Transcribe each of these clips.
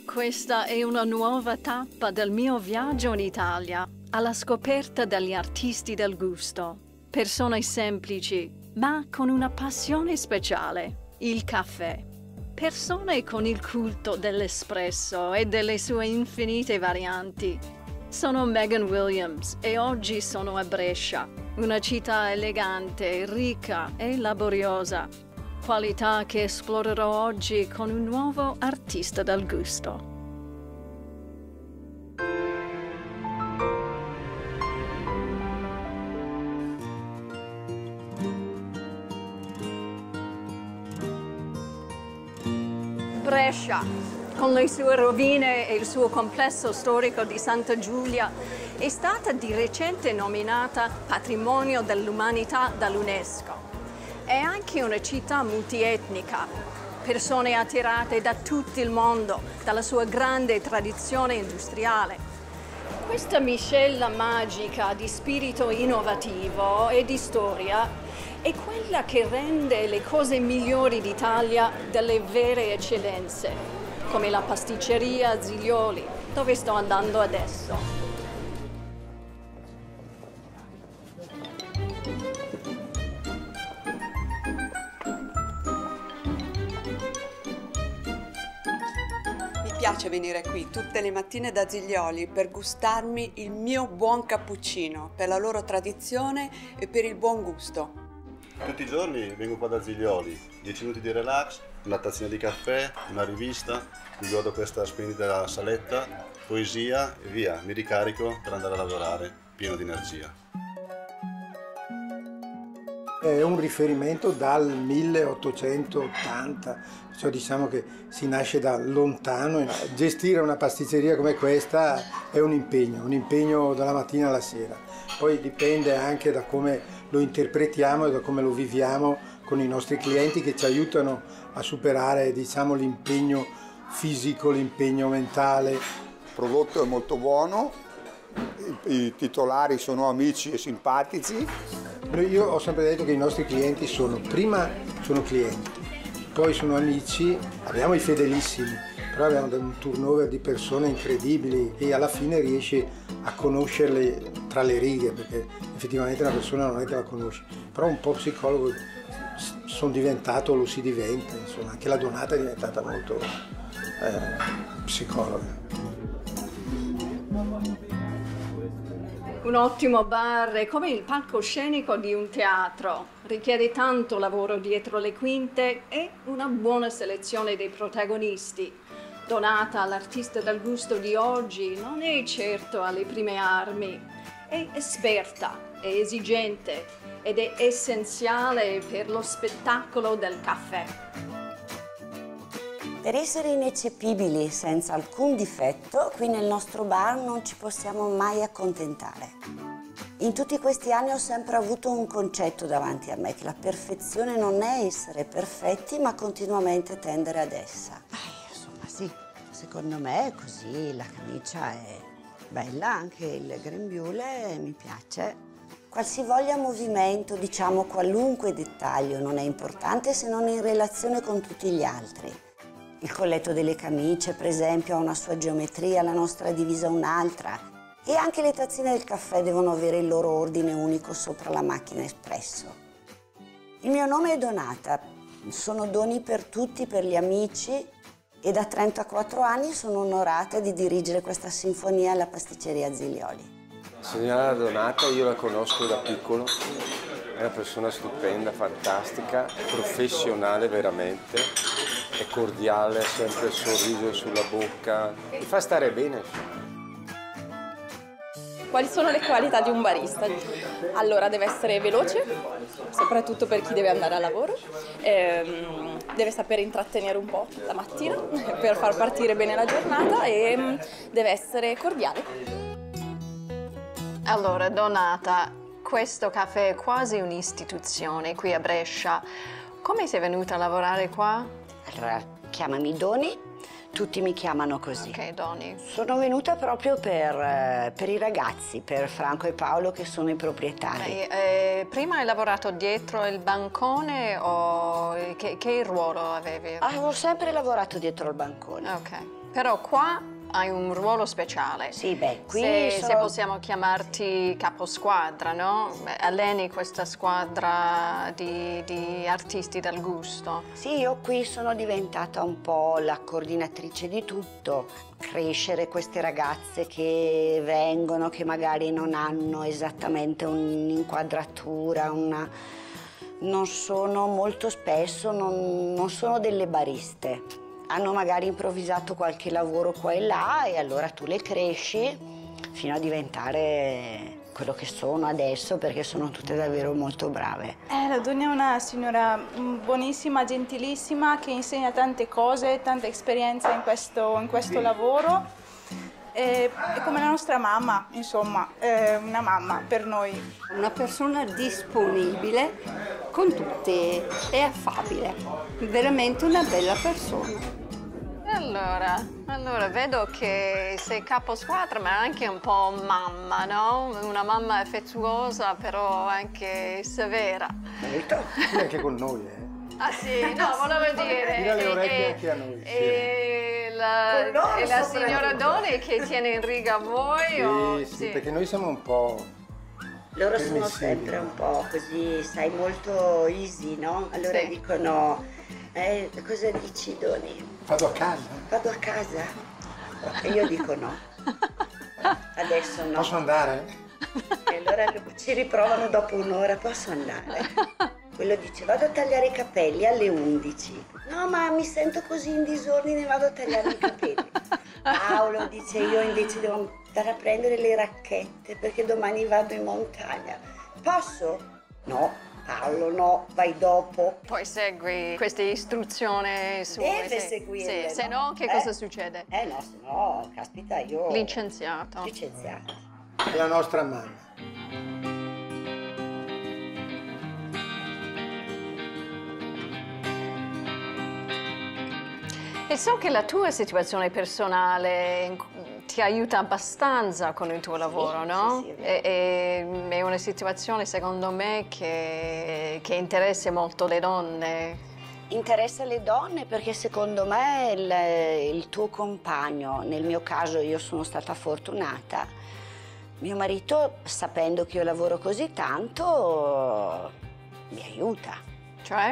Questa è una nuova tappa del mio viaggio in Italia, alla scoperta degli artisti del gusto. Persone semplici, ma con una passione speciale, il caffè. Persone con il culto dell'espresso e delle sue infinite varianti. Sono Megan Williams e oggi sono a Brescia, una città elegante, ricca e laboriosa. Qualità che esplorerò oggi con un nuovo artista del gusto. Brescia, con le sue rovine e il suo complesso storico di Santa Giulia, è stata di recente nominata Patrimonio dell'Umanità dall'UNESCO. È anche una città multietnica, persone attirate da tutto il mondo, dalla sua grande tradizione industriale. Questa miscela magica di spirito innovativo e di storia è quella che rende le cose migliori d'Italia delle vere eccellenze, come la pasticceria Ziglioli, dove sto andando adesso. Mi piace venire qui tutte le mattine da Ziglioli per gustarmi il mio buon cappuccino, per la loro tradizione e per il buon gusto. Tutti i giorni vengo qua da Ziglioli, 10 minuti di relax, una tazzina di caffè, una rivista, mi godo questa splendida saletta, poesia e via, mi ricarico per andare a lavorare, pieno di energia. È un riferimento dal 1880, cioè diciamo che si nasce da lontano. Gestire una pasticceria come questa è un impegno dalla mattina alla sera. Poi dipende anche da come lo interpretiamo e da come lo viviamo con i nostri clienti, che ci aiutano a superare, diciamo, l'impegno fisico, l'impegno mentale. Il prodotto è molto buono, i titolari sono amici e simpatici. Io ho sempre detto che i nostri clienti prima sono clienti, poi sono amici, abbiamo i fedelissimi, però abbiamo un turnover di persone incredibili e alla fine riesci a conoscerle tra le righe, perché effettivamente una persona non è che la conosci, però un po' psicologo sono diventato, lo si diventa, insomma, anche la Donata è diventata molto psicologa. Un ottimo bar è come il palcoscenico di un teatro, richiede tanto lavoro dietro le quinte e una buona selezione dei protagonisti. Donata, l'artista del gusto di oggi, non è certo alle prime armi, è esperta, è esigente ed è essenziale per lo spettacolo del caffè. Per essere ineccepibili senza alcun difetto, qui nel nostro bar non ci possiamo mai accontentare. In tutti questi anni ho sempre avuto un concetto davanti a me, che la perfezione non è essere perfetti, ma continuamente tendere ad essa. Insomma sì, secondo me è così, la camicia è bella, anche il grembiule mi piace. Qualsivoglia movimento, diciamo qualunque dettaglio, non è importante se non in relazione con tutti gli altri. Il colletto delle camicie, per esempio, ha una sua geometria, la nostra divisa un'altra. E anche le tazzine del caffè devono avere il loro ordine unico sopra la macchina espresso. Il mio nome è Donata, sono doni per tutti, per gli amici, e da 34 anni sono onorata di dirigere questa sinfonia alla pasticceria Ziglioli. Signora Donata, io la conosco da piccolo, è una persona stupenda, fantastica, professionale veramente, è cordiale, ha sempre il sorriso sulla bocca, mi fa stare bene. Quali sono le qualità di un barista? Allora, deve essere veloce, soprattutto per chi deve andare a lavoro, deve sapere intrattenere un po' la mattina per far partire bene la giornata e deve essere cordiale. Allora, Donata, questo caffè è quasi un'istituzione qui a Brescia. Come sei venuta a lavorare qua? Allora, chiamami Doni, tutti mi chiamano così. Ok, Doni. Sono venuta proprio per i ragazzi, per Franco e Paolo che sono i proprietari. Prima hai lavorato dietro il bancone o che ruolo avevi? Avevo sempre lavorato dietro il bancone. Ok, però qua hai un ruolo speciale. Sì, beh, qui se possiamo chiamarti caposquadra, no? Alleni questa squadra di artisti del gusto. Sì, io qui sono diventata un po' la coordinatrice di tutto. Crescere queste ragazze che vengono, che magari non hanno esattamente un'inquadratura, non sono molto spesso, non sono delle bariste. Hanno magari improvvisato qualche lavoro qua e là e allora tu le cresci fino a diventare quello che sono adesso, perché sono tutte davvero molto brave. La Doni è una signora buonissima, gentilissima, che insegna tante cose, tanta esperienza in questo lavoro. È come la nostra mamma, insomma, è una mamma per noi. Una persona disponibile con tutti, è affabile, veramente una bella persona. Allora vedo che sei caposquadra ma anche un po' mamma, no? Una mamma affettuosa però anche severa. Molto, anche con noi, Ah sì, no, volevo dire. Tira le orecchie anche a noi. E la signora Doni che tiene in riga voi? Sì, perché noi siamo un po'... Loro sono sempre un po' così, sai, molto easy, no? Allora dicono, cosa dici Doni? Vado a casa. Vado a casa? E io dico no. Adesso no. Posso andare? E allora ci riprovano dopo un'ora, posso andare? Quello dice, vado a tagliare i capelli alle 11. No, ma mi sento così in disordine, vado a tagliare i capelli. Paolo dice, io invece devo andare a prendere le racchette perché domani vado in montagna. Posso? No. Paolo, no, vai dopo. Poi segui queste istruzioni sue. Deve seguirle. Sì, se no che cosa succede? No, se no, caspita, io... Licenziato. Licenziato. È la nostra mamma. E so che la tua situazione personale ti aiuta abbastanza con il tuo lavoro, no? Sì, è una situazione, secondo me, che interessa molto le donne. Interessa le donne perché secondo me il tuo compagno, nel mio caso io sono stata fortunata, mio marito, sapendo che io lavoro così tanto, mi aiuta. Cioè?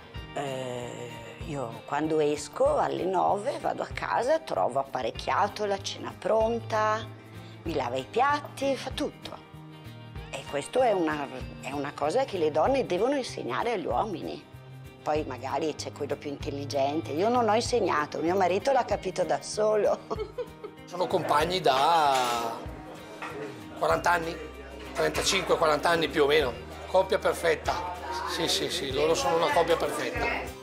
Io quando esco alle 9 vado a casa, trovo apparecchiato la cena pronta, mi lava i piatti, fa tutto. E questo è una cosa che le donne devono insegnare agli uomini. Poi magari c'è quello più intelligente. Io non ho insegnato, mio marito l'ha capito da solo. Sono compagni da 40 anni, 35-40 anni più o meno. Coppia perfetta. Sì, loro sono una coppia perfetta.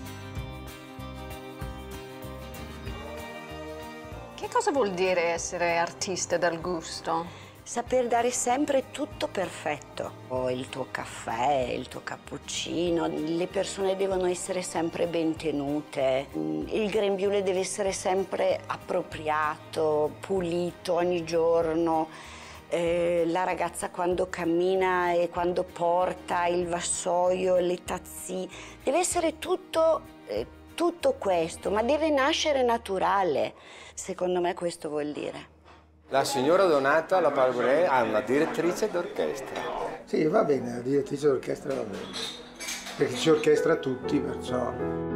Che cosa vuol dire essere artista del gusto? Saper dare sempre tutto perfetto. Il tuo caffè, il tuo cappuccino, le persone devono essere sempre ben tenute, il grembiule deve essere sempre appropriato, pulito ogni giorno. La ragazza quando cammina e quando porta il vassoio, le tazzine, deve essere tutto questo, ma deve nascere naturale. Secondo me questo vuol dire. La signora Donata, la Palgré, è una direttrice d'orchestra. Sì, va bene, la direttrice d'orchestra va bene. Perché ci orchestra tutti, perciò...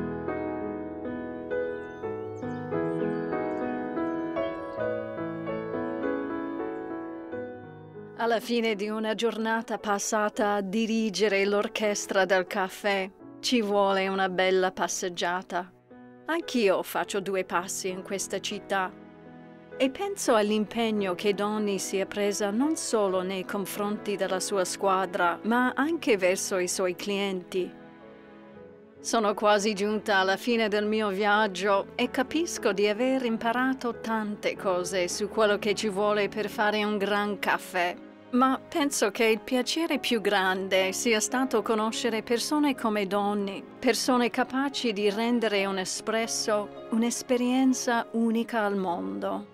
Alla fine di una giornata passata a dirigere l'orchestra del caffè, ci vuole una bella passeggiata. Anch'io faccio 2 passi in questa città e penso all'impegno che Doni si è presa non solo nei confronti della sua squadra, ma anche verso i suoi clienti. Sono quasi giunta alla fine del mio viaggio e capisco di aver imparato tante cose su quello che ci vuole per fare un gran caffè. Ma penso che il piacere più grande sia stato conoscere persone come Donny, persone capaci di rendere un espresso un'esperienza unica al mondo.